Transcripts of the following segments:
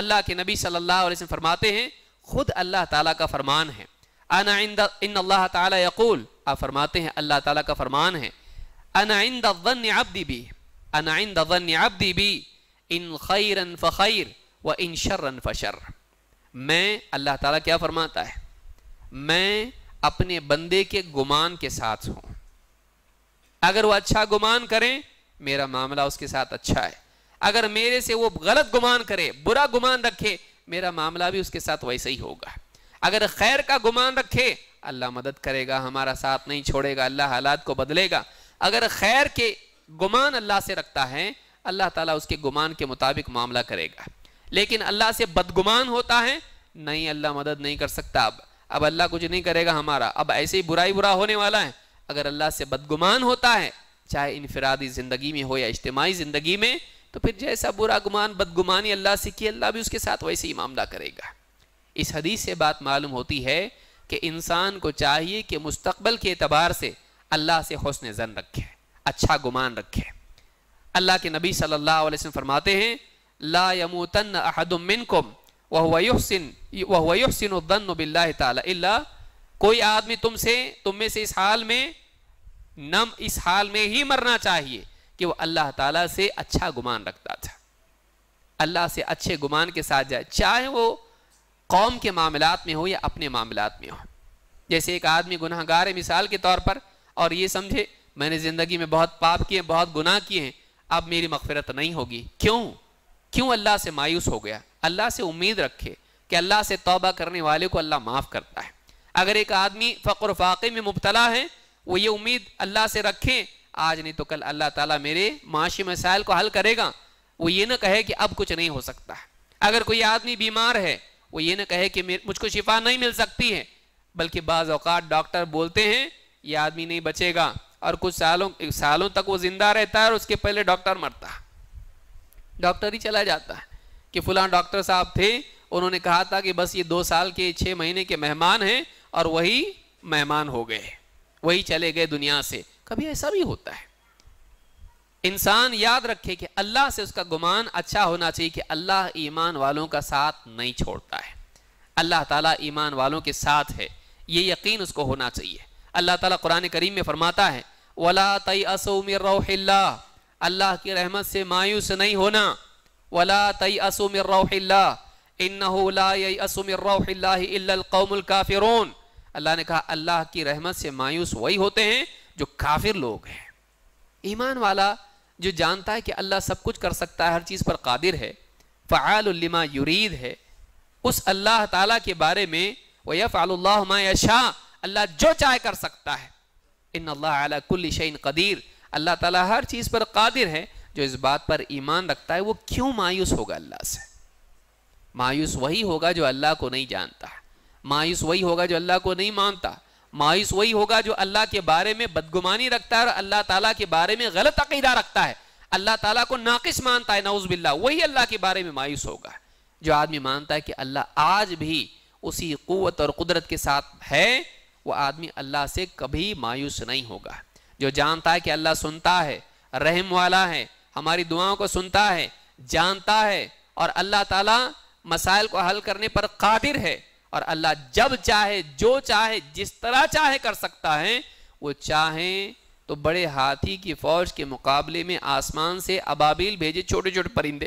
اللہ کے نبی صلی اللہ علیہ وسلم فرماتے ہیں، خود اللہ تعالیٰ کا فرمان ہے، انا عند ان اللہ تعالیٰ یقول، آپ فرماتے ہیں اللہ تعالیٰ کا فرمان ہے، انا عند الظن عبدی بی، انا عند ظن عبدی بی ان خیرا فخیر و ان شرا فشر۔ میں، اللہ تعالیٰ کیا فرماتا ہے، میں اپنے بندے کے گمان کے ساتھ ہوں، اگر وہ اچھا گمان کریں میرا معاملہ اس کے ساتھ اچھا ہے، اگر میرے سے وہ غلط گمان کرے، برا گمان رکھے، میرا معاملہ بھی اس کے ساتھ ویسے ہی ہوگا۔ اگر خیر کا گمان رکھے اللہ مدد کرے گا، ہمارا ساتھ نہیں چھوڑے گا، اللہ حالات کو بدلے گا۔ اگر خیر کے گمان اللہ سے رکھتا ہے اللہ تعالیٰ اس کے گمان کے مطابق معاملہ کرے گا، لیکن اللہ سے بدگمان ہوتا ہے نہیں، اللہ مدد نہیں کر سکتا، اب اللہ کچھ نہیں کرے گا ہمارا، اب ایسے ہی برا ہونے والا ہے۔ اگر اللہ سے بدگمان ہوتا ہے چاہے انفرادی زندگی میں ہو یا اجتماعی زندگی میں، تو پھر جیسا برا گمان بدگمانی اللہ سے کی اللہ بھی اس کے ساتھ ویسے ہی معاملہ کرے گا۔ اس حدیث سے بات معلوم ہوتی ہے کہ انسان کو چاہیے کہ مستقبل کے اعتبار سے اللہ سے حسن ظن رکھے، اچھا گمان رکھے۔ اللہ کے نبی صلی اللہ علیہ وسلم فرماتے ہیں لا يموتن احد منکم وهو يحسن الظن باللہ تعالی الا، کوئی آدمی تم میں سے اس حال میں ہی مرنا چاہیے کہ وہ اللہ تعالیٰ سے اچھا گمان رکھتا تھا، اللہ سے اچھے گمان کے ساتھ جائے، چاہے وہ قوم کے معاملات میں ہو یا اپنے معاملات میں ہو۔ جیسے ایک آدمی گناہ گار ہے مثال کے طور پر، اور یہ سمجھے میں نے زندگی میں بہت پاپ کیے، بہت گناہ کیے ہیں، اب میری مغفرت نہیں ہوگی، کیوں اللہ سے مایوس ہو گیا؟ اللہ سے امید رکھے کہ اللہ سے توبہ کرنے والے کو اللہ معاف کرتا ہے۔ اگر ایک آدمی فقر و فاقے میں مبتلا ہے وہ یہ امید اللہ سے رکھے آج نہیں تو کل اللہ تعالیٰ میرے معاشی مسائل کو حل کرے گا، وہ یہ نہ کہے کہ اب کچھ نہیں ہو سکتا۔ اگر کوئی آدمی بیمار ہے وہ یہ نہ کہے کہ مجھ کو شفا نہیں مل سکتی ہے، بلکہ بعض اوقات ڈاکٹر بولتے ہیں یہ آدمی نہیں بچے گا، اور کچھ سالوں تک وہ زندہ رہتا ہے اور اس کے پہلے ڈاکٹر مرتا ہے، ڈاکٹر ہی چلا جاتا ہے کہ فلاں ڈاکٹر صاحب تھے انہوں نے کہا تھا کہ بس یہ 2 سال کے 6 مہینے کے مہمان ہیں، اور وہی مہمان ہو گئے، وہی چلے گئے دنیا سے۔ کبھی ایسا بھی ہوتا ہے۔ انسان یاد رکھے کہ اللہ سے اس کا گمان اچھا ہونا چاہیے کہ اللہ ایمان والوں کا ساتھ نہیں چھوڑتا ہے، اللہ تعالیٰ ایمان والوں کے ساتھ ہے، یہ یقین اس کو ہونا چاہیے۔ اللہ تعالیٰ قرآن کریم میں فرماتا ہے وَلَا تَيْأَسُوا مِن رَوْحِ اللَّهِ، اللہ کی رحمت سے مایوس نہیں ہونا، وَلَا تَيْأَسُوا مِن رَوْحِ اللَّهِ إِنَّهُ لَا يَيْأَسُ مِن رَوْحِ اللَّهِ إِلَّا الْقَوْمُ الْكَافِرُونَ۔ اللہ نے کہا اللہ کی رحمت سے مایوس وہی ہوتے ہیں جو کافر لوگ ہیں۔ ایمان والا جو جانتا ہے کہ اللہ سب کچھ کر سکتا ہے، ہر چیز پر قادر ہے، فعال لما یرید ہے، اس اللہ تعالیٰ کے بارے میں وَيَفْعَلُ اللَّهُ مَا يَشَاءُ، اللہ جو چاہے کر سکتا ہے۔ ان اللہ علی کل شیء قدیر، اللہ تعالیٰ ہر چیز پر قادر ہے۔ جو اس بات پر ایمان رکھتا ہے وہ کیوں مایوس ہوگا اللہ سے؟ مایوس وہی ہوگا جو اللہ کو نہیں جانتا، مایوس وہی ہوگا جو اللہ کو نہیں مانتا، مایوس وہی ہوگا جو اللہ کے بارے میں بدگمانی رکھتا ہے اور اللہ تعالیٰ کے بارے میں غلط عقیدہ رکھتا ہے، اللہ تعالیٰ کو ناقص مانتا ہے، نعوذ باللہ، وہی اللہ کے بارے میں مایوس ہوگا۔ جو آدمی مانتا ہے کہ اللہ آج بھی اسی قوت اور قدرت کے ساتھ ہے، وہ آدمی اللہ سے کبھی مایوس نہیں ہوگا۔ جو جانتا ہے کہ اللہ سنتا ہے، رحم والا ہے، ہماری دعاؤں کو سنتا ہے، جانتا ہے، اور اللہ تعالیٰ مسائل کو حل کرنے پر قادر ہے، اور اللہ جب چاہے جو چاہے جس طرح چاہے کر سکتا ہے، وہ چاہیں تو بڑے ہاتھی کی فوج کے مقابلے میں آسمان سے ابابیل بھیجے، چھوٹے چھوٹے پرندے،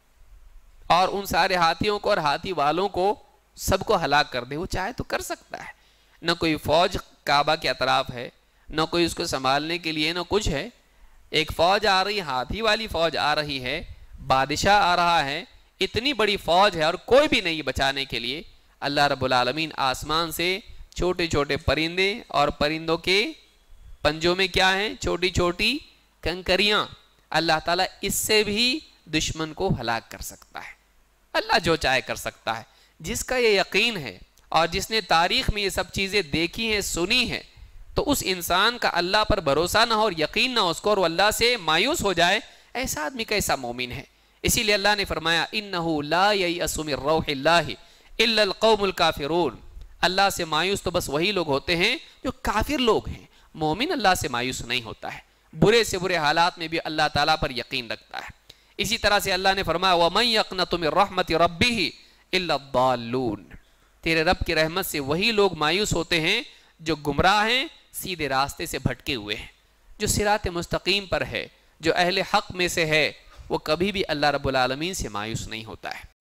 اور ان سارے ہاتھیوں کو اور ہاتھی والوں کو سب کو ہلاک کر دے، وہ چاہے تو کر سکتا ہے۔ نہ کوئی فوج کعبہ کے اطراف ہے، نہ کوئی اس کو سنبھالنے کے لیے، نہ کچھ ہے، ایک فوج آ رہی، ہاتھی والی فوج آ رہی ہے، بادشاہ آ رہا ہے، اتنی بڑی فوج ہے اور کوئی بھی نہیں بچانے کے لیے۔ اللہ رب العالمین آسمان سے چھوٹے چھوٹے پرندے، اور پرندوں کے پنجوں میں کیا ہیں؟ چھوٹی چھوٹی کنکریاں۔ اللہ تعالیٰ اس سے بھی دشمن کو ہلاک کر سکتا ہے، اللہ جو چاہے کر سکتا ہے۔ جس کا یہ یقین ہے اور جس نے تاریخ میں یہ سب چیزیں دیکھی ہیں، سنی ہیں، تو اس انسان کا اللہ پر بھروسہ نہ ہو اور یقین نہ ہو اس کو، اور وہ اللہ سے مایوس ہو جائے، ایسا آدمی کیسا مومن ہے؟ اسی لیے اللہ نے فرمایا انہو لا ییأس من روح اللہ الا القوم الکافرون، اللہ سے مایوس تو بس وہی لوگ ہوتے ہیں جو کافر لوگ ہیں، مومن اللہ سے مایوس نہیں ہوتا ہے، برے سے برے حالات میں بھی اللہ تعالیٰ پر یقین رکھتا ہے۔ اسی طرح سے اللہ نے فرمایا وَمَن يَقْنَطُ مِن رَحْمَةِ رَبِّهِ إِلَّا الضَّالُّونَ، تیرے رب کی رحمت سے وہی لوگ مایوس ہوتے ہیں جو گمراہ ہیں، سیدھے راستے سے بھٹکے ہوئے ہیں۔ جو صراط مستقیم پر ہے، جو اہل حق میں سے ہے، وہ کبھی بھی اللہ رب العالمین سے مایوس نہیں ہوتا ہے۔